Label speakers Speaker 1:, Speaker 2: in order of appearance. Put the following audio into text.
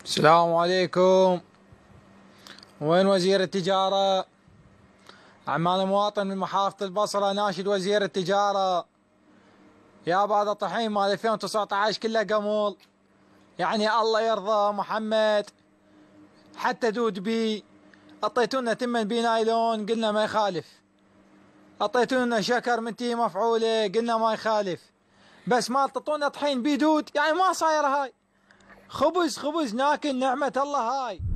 Speaker 1: السلام عليكم. وين وزير التجارة؟ عمان مواطن من محافظة البصرة ناشد وزير التجارة. يا هذا الطحين مال 2019 كله قمول. يعني الله يرضى محمد، حتى دود بي اعطيتونا تمن بي نايلون قلنا ما يخالف، اعطيتونا شكر من تي مفعولة قلنا ما يخالف، بس ما تعطونا طحين بي دود، يعني ما صاير هاي. خبز خبز ناكل نعمة الله هاي.